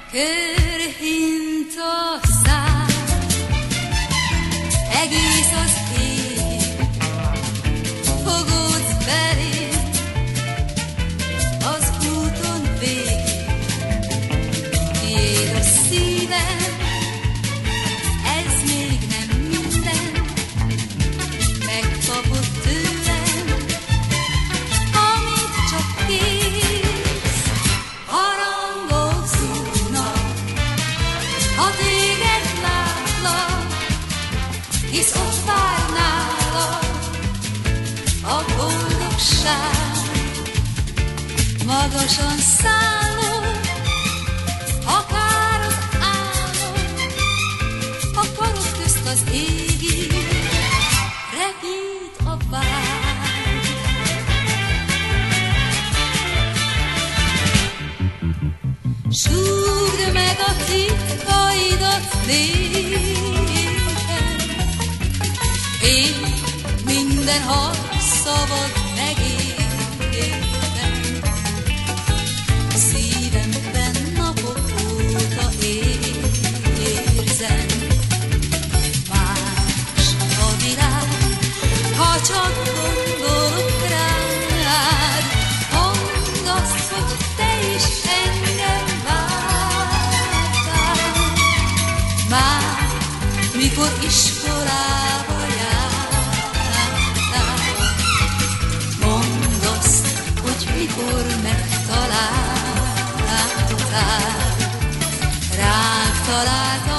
Körhint a szár, egész az ég, fogódsz belé, az úton végig. Tiéd a szívem, ez még nem minden, megkapod tőlem, amit csak kérsz. Harangok szúrnak, ha téged látlak, hisz ott vár nálad a boldogság. Magasan szállok, akár az álom, a karok közt az égig repít a vágy. Súgd meg a titkaidat nékem, én minden halszavad megértem. Szívemben napok óta érzem, más a világ, ha csak gondolok rád. Mondd azt, hogy te is engem vártál, már mikor iskolába jártál. Mondd azt, hogy mikor megtaláltál, ránk találtál.